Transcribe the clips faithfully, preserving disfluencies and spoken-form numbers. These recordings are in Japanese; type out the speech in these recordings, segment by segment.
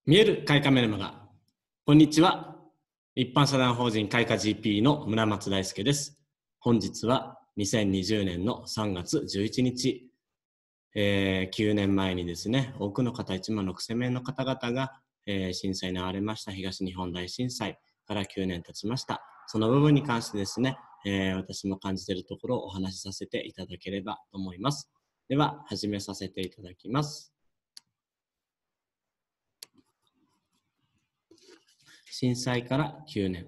見える開花メルマガ。こんにちは。一般社団法人開花 ジーピー の村松大輔です。本日はにせんにじゅうねんのさんがつじゅういちにち、えー、きゅうねんまえにですね、多くの方、いちまんろくせんめいの方々が、えー、震災に遭われました東日本大震災からきゅうねん経ちました。その部分に関してですね、えー、私も感じているところをお話しさせていただければと思います。では、始めさせていただきます。震災からきゅうねん。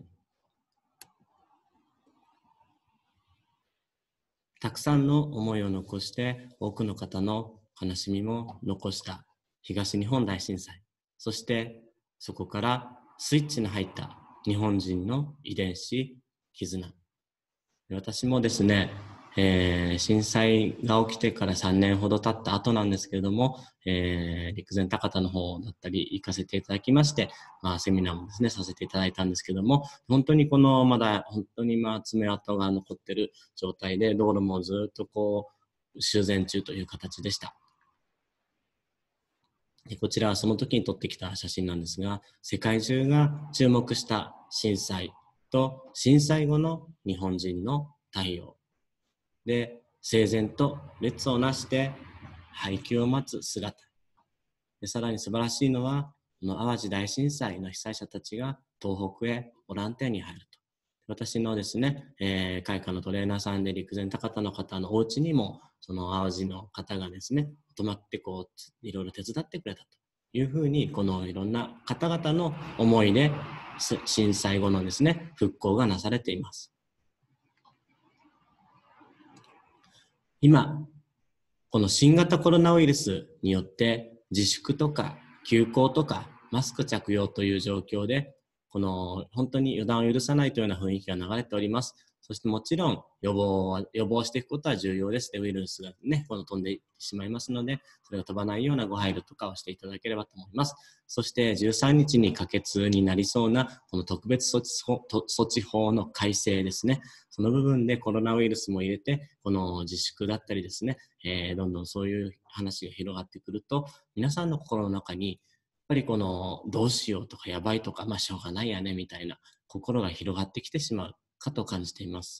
たくさんの思いを残して、多くの方の悲しみも残した東日本大震災。そしてそこからスイッチの入った日本人の遺伝子、絆。私もですね、えー、震災が起きてからさんねんほど経った後なんですけれども、えー、陸前高田の方だったり行かせていただきまして、まあ、セミナーもですね、させていただいたんですけども、本当にこのまだ本当にまあ爪痕が残っている状態で、道路もずっとこう修繕中という形でした。でこちらはその時に撮ってきた写真なんですが、世界中が注目した震災と震災後の日本人の対応で、整然と列をなして配給を待つ姿で、さらに素晴らしいのは、この淡路大震災の被災者たちが東北へボランティアに入ると。私のですね、えー、開花のトレーナーさんで陸前高田の方のお家にも、その淡路の方がですね、泊まってこう、いろいろ手伝ってくれたというふうに、このいろんな方々の思いで、震災後のですね、復興がなされています。今、この新型コロナウイルスによって自粛とか休校とかマスク着用という状況で、この本当に予断を許さないというような雰囲気が流れております。そしてもちろん予防は、予防していくことは重要です。ウイルスがね、この飛んでいってしまいますので、それが飛ばないようなご配慮とかをしていただければと思います。そしてじゅうさんにちに可決になりそうなこの特別措置法、措置法の改正ですね。その部分でコロナウイルスも入れて、この自粛だったりですね、えー、どんどんそういう話が広がってくると、皆さんの心の中に、やっぱりこのどうしようとかやばいとか、まあしょうがないやねみたいな心が広がってきてしまうかと感じています。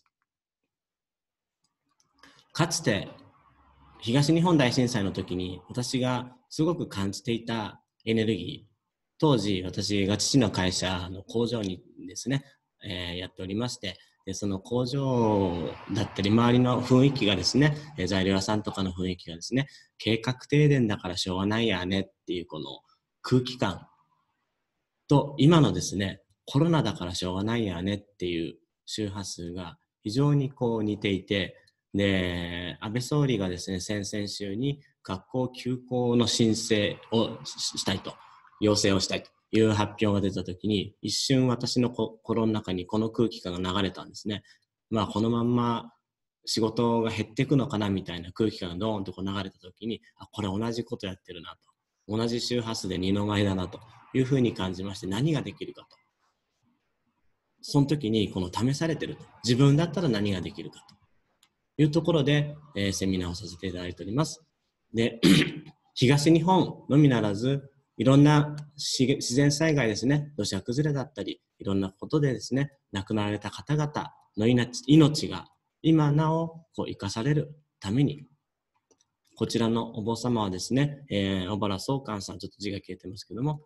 かつて東日本大震災の時に私がすごく感じていたエネルギー、当時私が父の会社の工場にですね、えー、やっておりまして、でその工場だったり周りの雰囲気がですね、材料屋さんとかの雰囲気がですね、計画停電だからしょうがないやねっていうこの空気感と、今のですね、コロナだからしょうがないやねっていう周波数が非常にこう似ていて、で、安倍総理がですね、先々週に学校休校の申請をしたいと、要請をしたいという発表が出たときに、一瞬私の心の中にこの空気感が流れたんですね。まあ、このまんま仕事が減っていくのかなみたいな空気感がドーンとこう流れたときに、あ、これ同じことやってるなと。同じ周波数で二の舞だなというふうに感じまして、何ができるかと。その時にこの試されていると。自分だったら何ができるかというところで、えー、セミナーをさせていただいております。で、東日本のみならず、いろんな自然災害ですね、土砂崩れだったり、いろんなことでですね、亡くなられた方々の命、命が今なおこう生かされるために、こちらのお坊様はですね、えー、小原宗寛さん、ちょっと字が消えてますけども、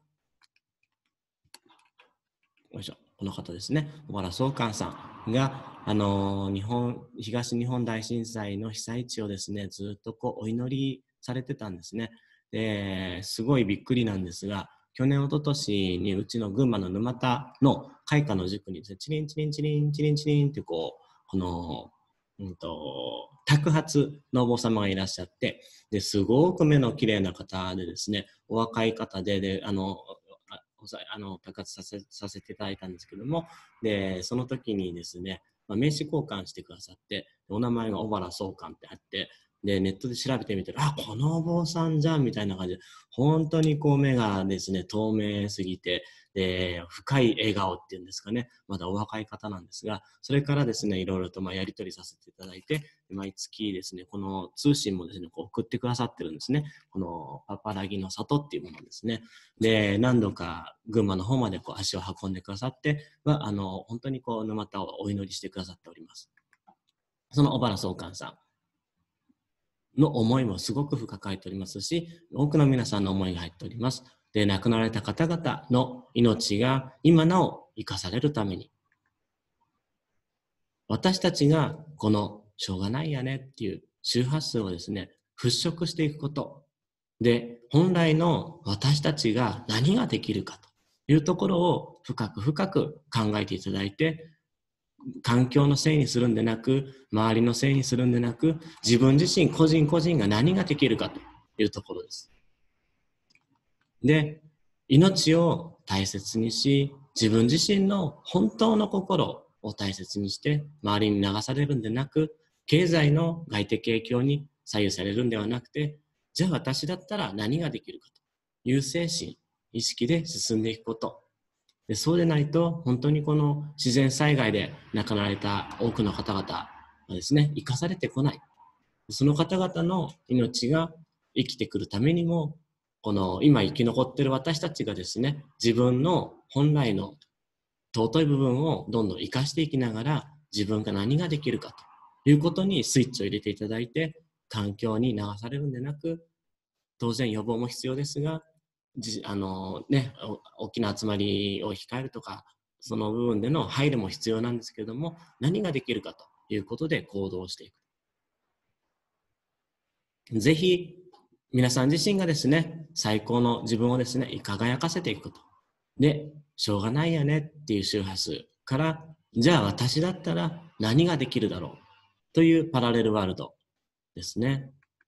よいしょ、この方ですね、小原宗寛さんが、あのー、日本、東日本大震災の被災地をですね、ずっとこうお祈りされてたんですね。で、すごいびっくりなんですが、去年、一昨年にうちの群馬の沼田の開花の塾にですね、チリンチリンチリンチリンチリンってこう、この、うんと、托鉢のお坊様がいらっしゃって、で、すごく目の綺麗な方でですね、お若い方で、で、あの、あの、托鉢させ、させていただいたんですけども、で、その時にですね、まあ、名刺交換してくださって、お名前が小原宗寛ってあって、 で、ネットで調べてみて、あ、このお坊さんじゃんみたいな感じで、本当にこう目がですね、透明すぎて、で、深い笑顔っていうんですかね、まだお若い方なんですが、それからですね、いろいろとまあやり取りさせていただいて、毎月ですね、この通信もですね、こう送ってくださってるんですね。このパパラギの里っていうものですね。で、何度か群馬の方までこう足を運んでくださって、は、あの、本当にこう沼田をお祈りしてくださっております。その小原総監さんの思いもすごく深く入っておりますし、多くの皆さんの思いが入っております。で、亡くなられた方々の命が今なお生かされるために、私たちがこのしょうがないやねっていう周波数をですね、払拭していくこと。で、本来の私たちが何ができるかというところを深く深く考えていただいて、環境のせいにするんでなく、周りのせいにするんでなく、自分自身個人個人が何ができるかというところです。で、命を大切にし、自分自身の本当の心を大切にして、周りに流されるんでなく、経済の外的影響に左右されるんではなくて、じゃあ私だったら何ができるかという精神、意識で進んでいくこと。で、そうでないと、本当にこの自然災害で亡くなられた多くの方々がですね、生かされてこない。その方々の命が生きてくるためにも、この今生き残っている私たちがですね、自分の本来の尊い部分をどんどん生かしていきながら、自分が何ができるかということにスイッチを入れていただいて、環境に流されるんでなく、当然予防も必要ですが、じあのね、大きな集まりを控えるとか、その部分での配慮も必要なんですけれども、何ができるかということで行動していく。ぜひ、皆さん自身がですね、最高の自分をですね、輝かせていくこと。で、しょうがないよねっていう周波数から、じゃあ私だったら何ができるだろうというパラレルワールドですね。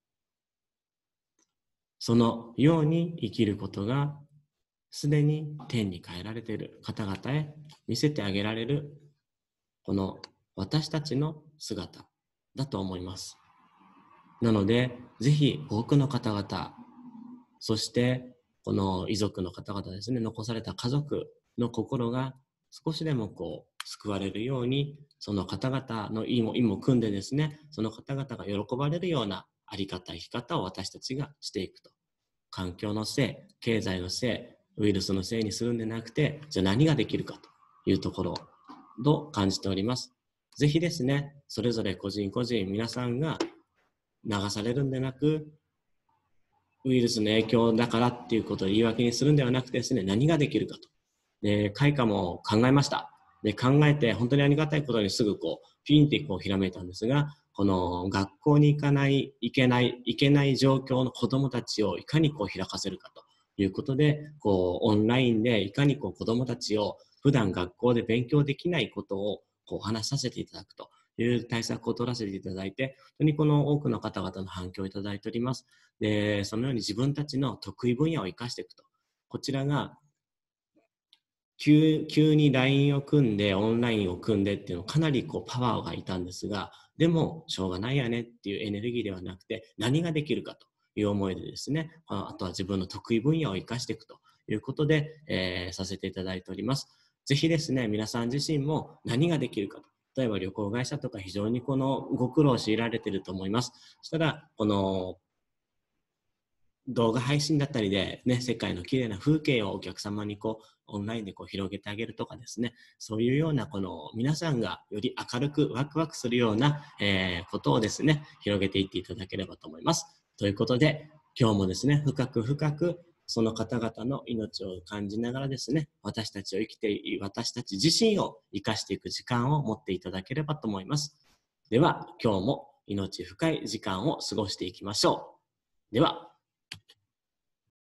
そのように生きることが、すでに天に変えられている方々へ見せてあげられる、この私たちの姿だと思います。なので、ぜひ多くの方々、そしてこの遺族の方々ですね、残された家族の心が少しでもこう救われるように、その方々の意も意も組んでですね、その方々が喜ばれるようなあり方、生き方を私たちがしていくと。環境のせい、経済のせい、ウイルスのせいにするんでなくて、じゃあ何ができるかというところと感じております。ぜひですね、それぞれ個人個人皆さんが流されるんでなく、ウイルスの影響だからっていうことを言い訳にするんではなくてですね、何ができるかと。で、開花も考えました。で、考えて本当にありがたいことにすぐこう、ピンってこうひらめいたんですが、この学校に行かない、行けない、行けない状況の子供たちをいかにこう開かせるかということで、こう、オンラインでいかにこう子供たちを普段学校で勉強できないことをこうお話しさせていただくという対策を取らせていただいて、本当にこの多くの方々の反響をいただいております。で、そのように自分たちの得意分野を生かしていくと。こちらが急、急に ライン を組んで、オンラインを組んでっていうのかなりこうパワーがいたんですが、でもしょうがないやねっていうエネルギーではなくて、何ができるかという思いでですね、あとは自分の得意分野を生かしていくということで、えー、させていただいております。ぜひですね、皆さん自身も何ができるかと。例えば旅行会社とか非常にこのご苦労を強いられていると思います。そしたら、この動画配信だったりで、ね、世界の綺麗な風景をお客様にこうオンラインでこう広げてあげるとかですね、そういうようなこの皆さんがより明るくワクワクするような、えー、ことをですね、広げていっていただければと思います。ということで、今日もですね、深く深くその方々の命を感じながらですね、私たちを生きている私たち自身を生かしていく時間を持っていただければと思います。では、今日も命深い時間を過ごしていきましょう。では、